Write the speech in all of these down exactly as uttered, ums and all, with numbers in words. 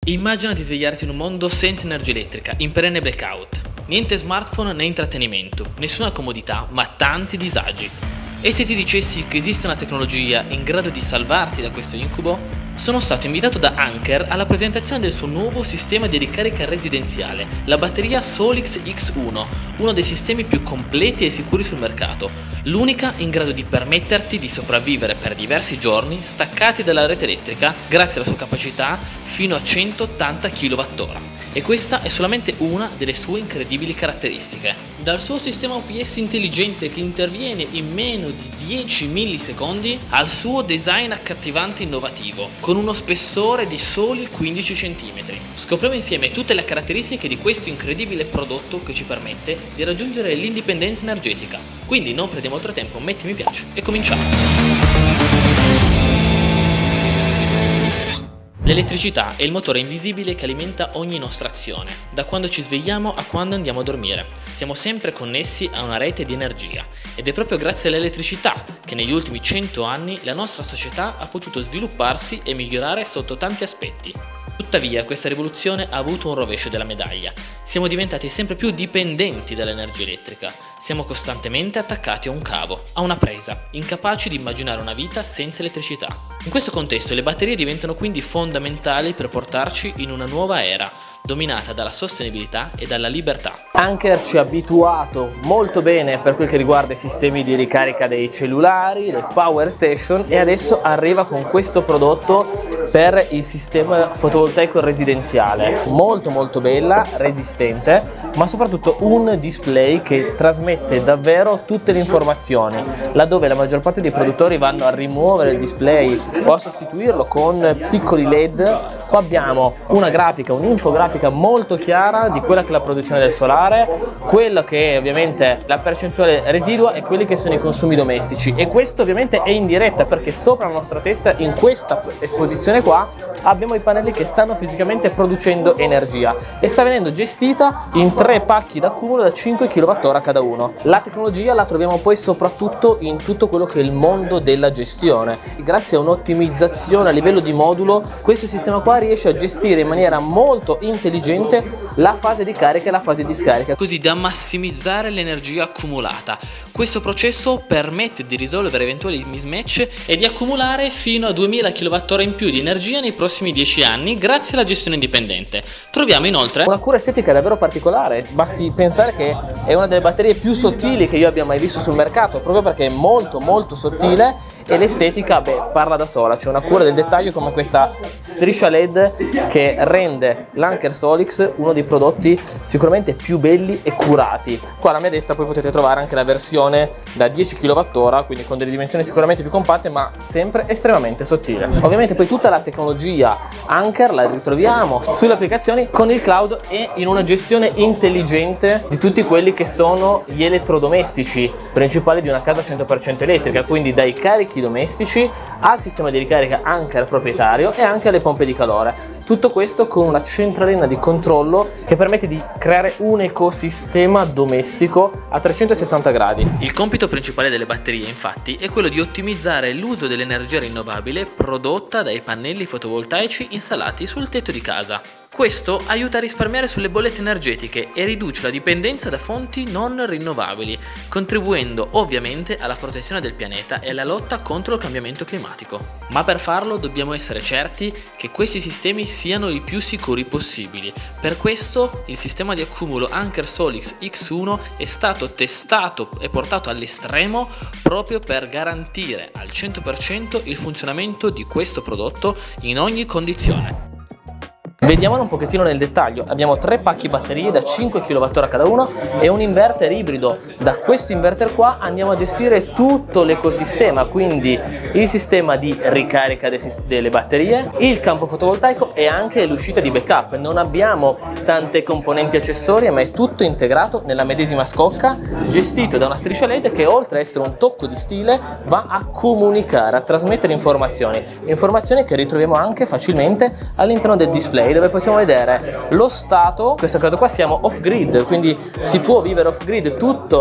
Immagina di svegliarti in un mondo senza energia elettrica, in perenne blackout. Niente smartphone né intrattenimento, nessuna comodità, ma tanti disagi. E se ti dicessi che esiste una tecnologia in grado di salvarti da questo incubo? Sono stato invitato da Anker alla presentazione del suo nuovo sistema di ricarica residenziale, la batteria Solix X uno, uno dei sistemi più completi e sicuri sul mercato, l'unica in grado di permetterti di sopravvivere per diversi giorni staccati dalla rete elettrica grazie alla sua capacità fino a centottanta chilowattora. E questa è solamente una delle sue incredibili caratteristiche. Dal suo sistema O P S intelligente che interviene in meno di dieci millisecondi al suo design accattivante e innovativo, con uno spessore di soli quindici centimetri. Scopriamo insieme tutte le caratteristiche di questo incredibile prodotto che ci permette di raggiungere l'indipendenza energetica. Quindi non perdiamo altro tempo, metti mi piace e cominciamo! L'elettricità è il motore invisibile che alimenta ogni nostra azione, da quando ci svegliamo a quando andiamo a dormire. Siamo sempre connessi a una rete di energia ed è proprio grazie all'elettricità che negli ultimi cento anni la nostra società ha potuto svilupparsi e migliorare sotto tanti aspetti. Tuttavia questa rivoluzione ha avuto un rovescio della medaglia. Siamo diventati sempre più dipendenti dall'energia elettrica. Siamo costantemente attaccati a un cavo, a una presa, incapaci di immaginare una vita senza elettricità. In questo contesto le batterie diventano quindi fondamentali per portarci in una nuova era, dominata dalla sostenibilità e dalla libertà. Anker ci ha abituato molto bene per quel che riguarda i sistemi di ricarica dei cellulari, le power station, e adesso arriva con questo prodotto per il sistema fotovoltaico residenziale. Molto molto bella, resistente, ma soprattutto un display che trasmette davvero tutte le informazioni. Laddove la maggior parte dei produttori vanno a rimuovere il display o a sostituirlo con piccoli L E D, qua abbiamo una grafica, un'infografica molto chiara di quella che è la produzione del solare, quello che è ovviamente la percentuale residua e quelli che sono i consumi domestici, e questo ovviamente è in diretta perché sopra la nostra testa, in questa esposizione qua, abbiamo i pannelli che stanno fisicamente producendo energia e sta venendo gestita in tre pacchi d'accumulo da cinque chilowattora cada uno. La tecnologia la troviamo poi soprattutto in tutto quello che è il mondo della gestione. Grazie a un'ottimizzazione a livello di modulo, questo sistema qua riesce a gestire in maniera molto intelligente la fase di carica e la fase di scarica, così da massimizzare l'energia accumulata. Questo processo permette di risolvere eventuali mismatch e di accumulare fino a duemila chilowattora in più di energia nei prossimi dieci anni grazie alla gestione indipendente. Troviamo inoltre una cura estetica davvero particolare, basti pensare che è una delle batterie più sottili che io abbia mai visto sul mercato, proprio perché è molto molto sottile e l'estetica, beh, parla da sola. C'è una cura del dettaglio come questa striscia L E D che rende l'Anker Solix uno dei prodotti sicuramente più belli e curati. Qua alla mia destra poi potete trovare anche la versione da dieci chilowattora, quindi con delle dimensioni sicuramente più compatte ma sempre estremamente sottile. Ovviamente poi tutta la tecnologia Anker la ritroviamo sulle applicazioni con il cloud e in una gestione intelligente di tutti quelli che sono gli elettrodomestici principali di una casa cento per cento elettrica, quindi dai carichi domestici al sistema di ricarica Anker proprietario e anche alle pompe di calore. Tutto questo con una centralina di controllo che permette di creare un ecosistema domestico a trecentosessanta gradi. Il compito principale delle batterie, infatti, è quello di ottimizzare l'uso dell'energia rinnovabile prodotta dai pannelli fotovoltaici installati sul tetto di casa. Questo aiuta a risparmiare sulle bollette energetiche e riduce la dipendenza da fonti non rinnovabili, contribuendo ovviamente alla protezione del pianeta e alla lotta contro il cambiamento climatico. Ma per farlo dobbiamo essere certi che questi sistemi siano i più sicuri possibili. Per questo il sistema di accumulo Anker Solix X uno è stato testato e portato all'estremo proprio per garantire al cento per cento il funzionamento di questo prodotto in ogni condizione. Vediamolo un pochettino nel dettaglio. Abbiamo tre pacchi batterie da cinque chilowattora cada uno e un inverter ibrido. Da questo inverter qua andiamo a gestire tutto l'ecosistema, quindi il sistema di ricarica delle batterie, il campo fotovoltaico e anche l'uscita di backup. Non abbiamo tante componenti accessorie ma è tutto integrato nella medesima scocca, gestito da una striscia L E D che oltre a essere un tocco di stile va a comunicare, a trasmettere informazioni, informazioni che ritroviamo anche facilmente all'interno del display, dove possiamo vedere lo stato. In questo caso qua siamo off grid, quindi si può vivere off grid tutto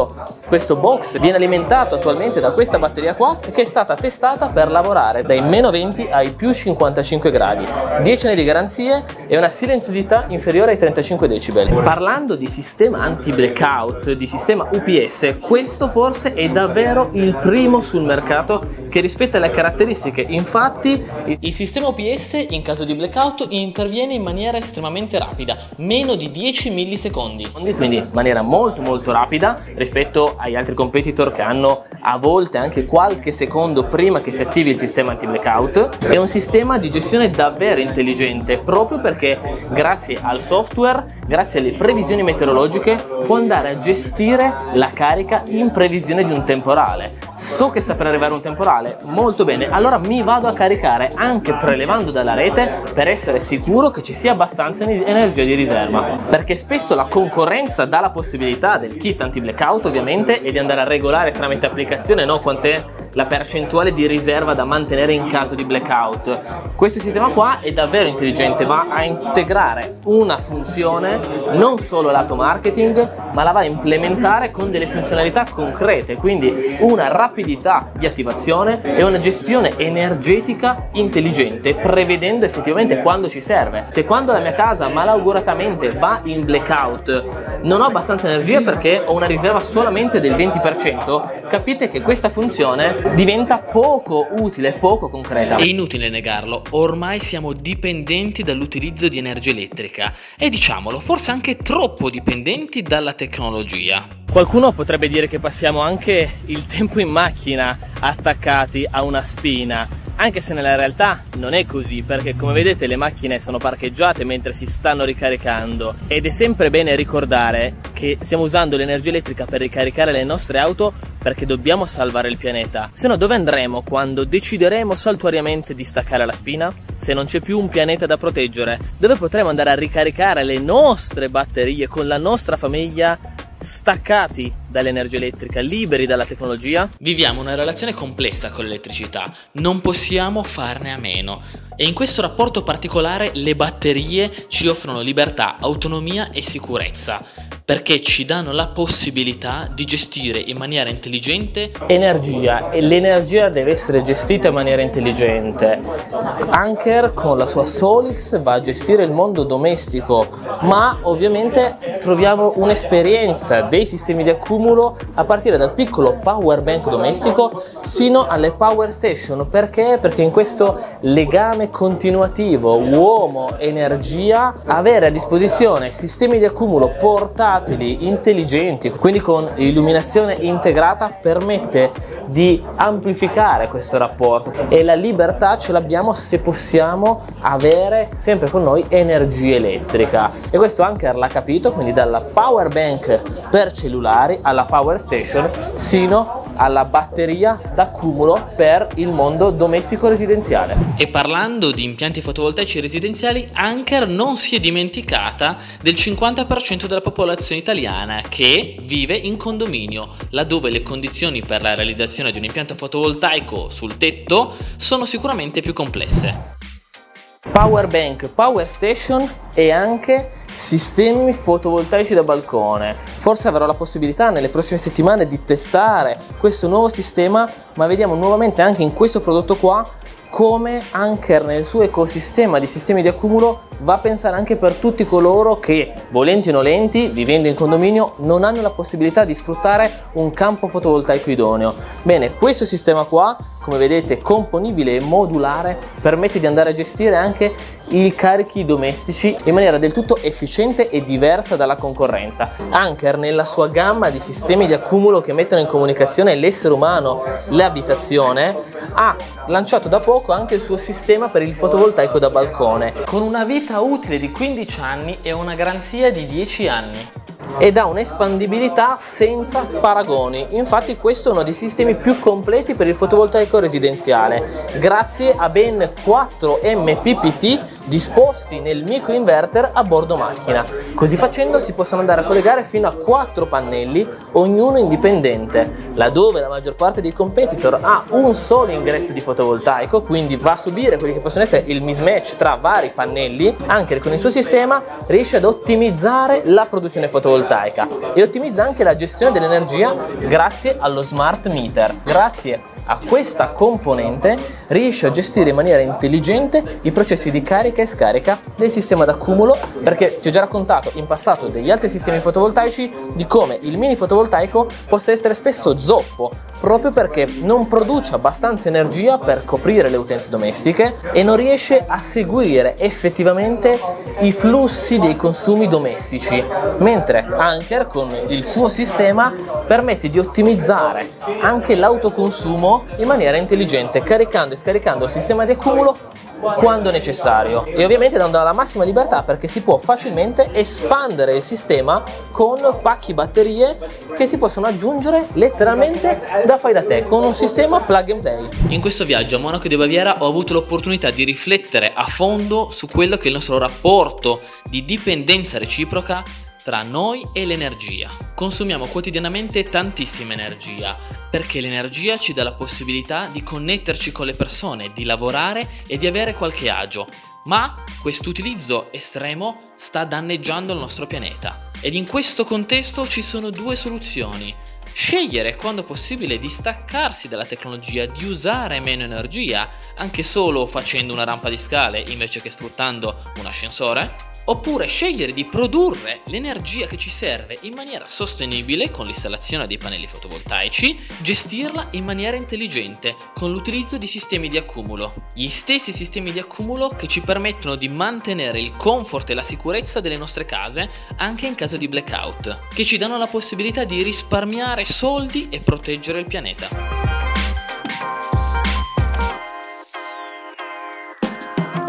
Questo box viene alimentato attualmente da questa batteria qua, che è stata testata per lavorare dai meno venti ai più cinquantacinque gradi, dieci anni di garanzie e una silenziosità inferiore ai trentacinque decibel. Parlando di sistema anti-blackout, di sistema U P S, questo forse è davvero il primo sul mercato che rispetta le caratteristiche. Infatti il sistema U P S in caso di blackout interviene in maniera estremamente rapida, meno di dieci millisecondi, quindi in maniera molto molto rapida rispetto agli altri competitor che hanno a volte anche qualche secondo prima che si attivi il sistema anti-blackout. È un sistema di gestione davvero intelligente, proprio perché grazie al software, grazie alle previsioni meteorologiche, può andare a gestire la carica in previsione di un temporale. So che sta per arrivare un temporale, molto bene, allora mi vado a caricare anche prelevando dalla rete per essere sicuro che ci sia abbastanza energia di riserva, perché spesso la concorrenza dà la possibilità del kit anti-blackout ovviamente e di andare a regolare tramite applicazione, no, quant'è la percentuale di riserva da mantenere in caso di blackout. Questo sistema qua è davvero intelligente, va a integrare una funzione non solo lato marketing, ma la va a implementare con delle funzionalità concrete, quindi una rapidità di attivazione e una gestione energetica intelligente, prevedendo effettivamente quando ci serve. Se quando la mia casa malauguratamente va in blackout non ho abbastanza energia perché ho una riserva solamente del venti per cento, capite che questa funzione diventa poco utile, poco concreta. È inutile negarlo, ormai siamo dipendenti dall'utilizzo di energia elettrica e, diciamolo, forse anche troppo dipendenti dalla tecnologia. Qualcuno potrebbe dire che passiamo anche il tempo in macchina attaccati a una spina, anche se nella realtà non è così, perché come vedete le macchine sono parcheggiate mentre si stanno ricaricando ed è sempre bene ricordare che stiamo usando l'energia elettrica per ricaricare le nostre auto perché dobbiamo salvare il pianeta. Se no, dove andremo quando decideremo saltuariamente di staccare la spina? Se non c'è più un pianeta da proteggere, dove potremo andare a ricaricare le nostre batterie con la nostra famiglia, staccati dall'energia elettrica, liberi dalla tecnologia? Viviamo una relazione complessa con l'elettricità, non possiamo farne a meno. E in questo rapporto particolare le batterie ci offrono libertà, autonomia e sicurezza, perché ci danno la possibilità di gestire in maniera intelligente energia, e l'energia deve essere gestita in maniera intelligente. Anker con la sua Solix va a gestire il mondo domestico, ma ovviamente troviamo un'esperienza dei sistemi di accumulo a partire dal piccolo power bank domestico sino alle power station. Perché? Perché in questo legame continuativo uomo-energia, avere a disposizione sistemi di accumulo portatili, intelligenti, quindi con illuminazione integrata, permette di amplificare questo rapporto, e la libertà ce l'abbiamo se possiamo avere sempre con noi energia elettrica, e questo Anker l'ha capito, quindi dalla power bank per cellulari alla power station sino alla batteria d'accumulo per il mondo domestico residenziale. E parlando di impianti fotovoltaici residenziali, Anker non si è dimenticata del cinquanta per cento della popolazione italiana che vive in condominio, laddove le condizioni per la realizzazione di un impianto fotovoltaico sul tetto sono sicuramente più complesse. Power bank, power station e anche sistemi fotovoltaici da balcone. Forse avrò la possibilità nelle prossime settimane di testare questo nuovo sistema, ma vediamo nuovamente anche in questo prodotto qua come Anker nel suo ecosistema di sistemi di accumulo va a pensare anche per tutti coloro che, volenti o nolenti, vivendo in condominio, non hanno la possibilità di sfruttare un campo fotovoltaico idoneo. Bene, questo sistema qua, come vedete, componibile e modulare, permette di andare a gestire anche i carichi domestici in maniera del tutto efficiente e diversa dalla concorrenza. Anker, nella sua gamma di sistemi di accumulo che mettono in comunicazione l'essere umano, l'abitazione, ha lanciato da poco anche il suo sistema per il fotovoltaico da balcone, con una vita utile di quindici anni e una garanzia di dieci anni. Ed ha un'espandibilità senza paragoni. Infatti questo è uno dei sistemi più completi per il fotovoltaico residenziale, grazie a ben quattro M P P T disposti nel microinverter a bordo macchina. Così facendo si possono andare a collegare fino a quattro pannelli, ognuno indipendente, laddove la maggior parte dei competitor ha un solo ingresso di fotovoltaico, quindi va a subire quelli che possono essere il mismatch tra vari pannelli. Anche con il suo sistema riesce ad ottimizzare la produzione fotovoltaica e ottimizza anche la gestione dell'energia grazie allo smart meter. Grazie a questa componente riesce a gestire in maniera intelligente i processi di carica e scarica del sistema d'accumulo, perché ti ho già raccontato in passato degli altri sistemi fotovoltaici di come il mini fotovoltaico possa essere spesso zoppo, proprio perché non produce abbastanza energia per coprire le utenze domestiche e non riesce a seguire effettivamente i flussi dei consumi domestici, mentre Anker con il suo sistema permette di ottimizzare anche l'autoconsumo in maniera intelligente, caricando e scaricando il sistema di accumulo quando necessario, e ovviamente dando la massima libertà, perché si può facilmente espandere il sistema con pacchi batterie che si possono aggiungere letteralmente da fai da te con un sistema plug and play. In questo viaggio a Monaco di Baviera ho avuto l'opportunità di riflettere a fondo su quello che è il nostro rapporto di dipendenza reciproca tra noi e l'energia. Consumiamo quotidianamente tantissima energia, perché l'energia ci dà la possibilità di connetterci con le persone, di lavorare e di avere qualche agio, ma quest'utilizzo estremo sta danneggiando il nostro pianeta. Ed in questo contesto ci sono due soluzioni: scegliere quando possibile di staccarsi dalla tecnologia, di usare meno energia, anche solo facendo una rampa di scale invece che sfruttando un ascensore, oppure scegliere di produrre l'energia che ci serve in maniera sostenibile con l'installazione dei pannelli fotovoltaici, gestirla in maniera intelligente con l'utilizzo di sistemi di accumulo. Gli stessi sistemi di accumulo che ci permettono di mantenere il comfort e la sicurezza delle nostre case anche in caso di blackout, che ci danno la possibilità di risparmiare soldi e proteggere il pianeta.